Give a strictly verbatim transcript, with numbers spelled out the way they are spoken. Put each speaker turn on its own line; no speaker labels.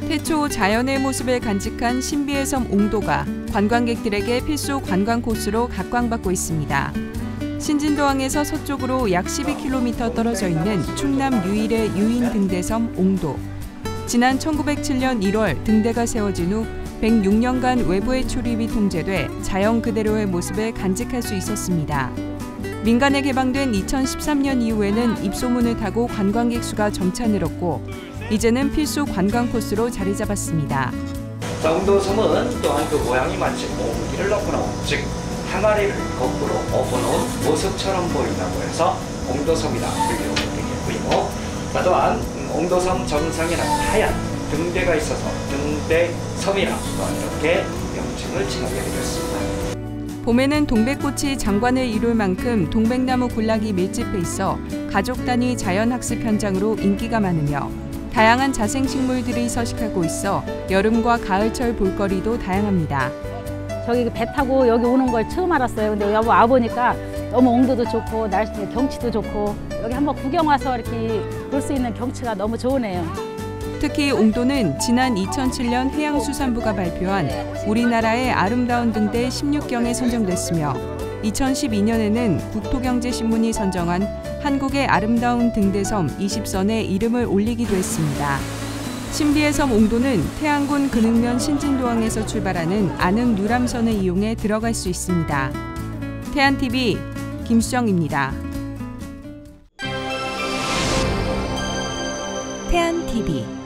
태초 자연의 모습을 간직한 신비의 섬 옹도가 관광객들에게 필수 관광 코스로 각광받고 있습니다. 신진도항에서 서쪽으로 약 십이 킬로미터 떨어져 있는 충남 유일의 유인 등대섬 옹도. 지난 천구백칠 년 일월 등대가 세워진 후 백육 년간 외부의 출입이 통제돼 자연 그대로의 모습을 간직할 수 있었습니다. 민간에 개방된 이천십삼 년 이후에는 입소문을 타고 관광객 수가 점차 늘었고 이제는 필수 관광 코스로 자리 잡았습니다.
옹도섬은 또한 그 모양이 마치 옹기를 엎어놓은, 즉 항아리를 거꾸로 엎어놓은 모습처럼 보인다고 해서 옹도섬이라 불리우게 되겠고요. 또한 옹도섬 정상에는 하얀 등대가 있어서 등대섬이라 이렇게 명칭을 지하게 되었습니다.
봄에는 동백꽃이 장관을 이룰 만큼 동백나무 군락이 밀집해 있어 가족 단위 자연학습 현장으로 인기가 많으며 다양한 자생식물들이 서식하고 있어 여름과 가을철 볼거리도 다양합니다.
저기 배 타고 여기 오는 걸 처음 알았어요. 근데 여기 와보니까 너무 옹도도 좋고 날씨 경치도 좋고 여기 한번 구경 와서 이렇게 볼 수 있는 경치가 너무 좋으네요.
특히 옹도는 지난 이천칠 년 해양수산부가 발표한 우리나라의 아름다운 등대 십육 경에 선정됐으며 이천십이 년에는 국토경제신문이 선정한 한국의 아름다운 등대섬 이십 선에 이름을 올리기도 했습니다. 신비의 섬 옹도는 태안군 근흥면 신진도항에서 출발하는 안흥 유람선을 이용해 들어갈 수 있습니다. 태안티비 김수정입니다. 태안티비